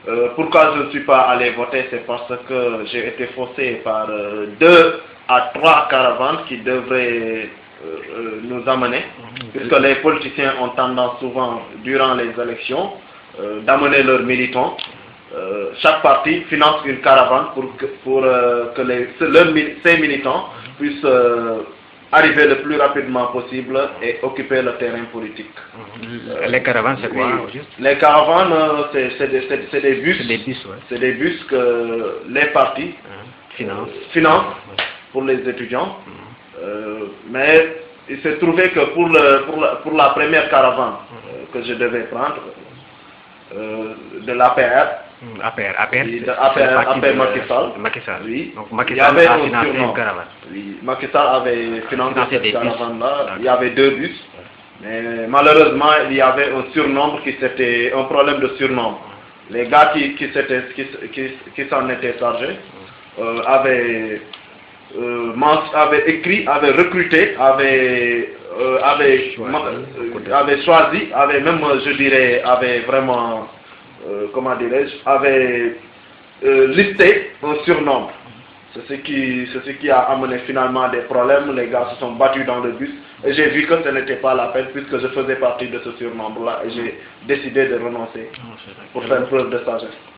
Pourquoi je ne suis pas allé voter? C'est parce que j'ai été faussé par 2 à 3 caravanes qui devraient nous amener, puisque les politiciens ont tendance souvent, durant les élections, d'amener leurs militants. Chaque parti finance une caravane pour que ces militants puissent arriver le plus rapidement possible et occuper le terrain politique. Les caravanes, c'est quoi au juste? Les caravanes, c'est des bus. C'est des bus, ouais. C'est des bus que les partis financent pour les étudiants. Mais il s'est trouvé que pour la première caravane que je devais prendre, de l'APR, APR Macky Sall, oui. Donc Macky Il y Sall avait a un financé surnom. une caravane. Oui, Macky Sall avait financé cette des bus. caravane-là. Il y avait 2 bus. Mais malheureusement, il y avait un surnombre un problème de surnombre. Les gars qui s'en étaient chargés avaient recruté, avaient choisi, avaient même, je dirais, avaient vraiment, comment dirais-je, avaient listé un surnombre. C'est ce qui a amené finalement des problèmes. Les gars se sont battus dans le bus et j'ai vu que ce n'était pas la peine puisque je faisais partie de ce surnombre-là et j'ai décidé de renoncer pour faire preuve de sagesse.